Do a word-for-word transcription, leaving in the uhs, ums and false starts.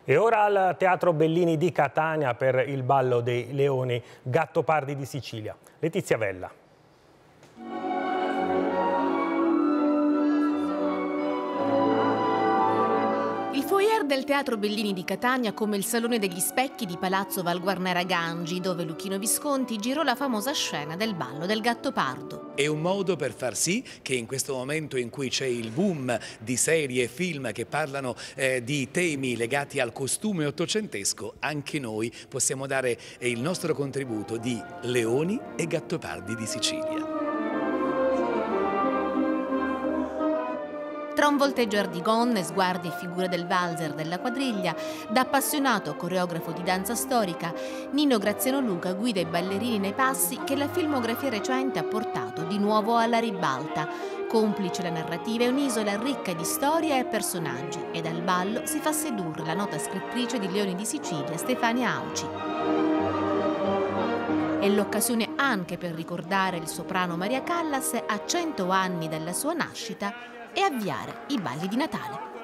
E ora al Teatro Bellini di Catania per il ballo dei leoni Gattopardi di Sicilia. Letizia Vella. Il foyer del Teatro Bellini di Catania come il Salone degli Specchi di Palazzo Valguarnera Gangi, dove Luchino Visconti girò la famosa scena del ballo del Gattopardo. È un modo per far sì che in questo momento in cui c'è il boom di serie e film che parlano eh, di temi legati al costume ottocentesco, anche noi possiamo dare il nostro contributo di leoni e gattopardi di Sicilia. Tra un volteggiar di gonne, sguardi e figure del valzer della quadriglia, da appassionato coreografo di danza storica, Nino Graziano Luca guida i ballerini nei passi che la filmografia recente ha portato di nuovo alla ribalta. Complice la narrativa è un'isola ricca di storia e personaggi e dal ballo si fa sedurre la nota scrittrice di Leoni di Sicilia, Stefania Auci. È l'occasione anche per ricordare il soprano Maria Callas a cento anni dalla sua nascita e avviare i balli di Natale.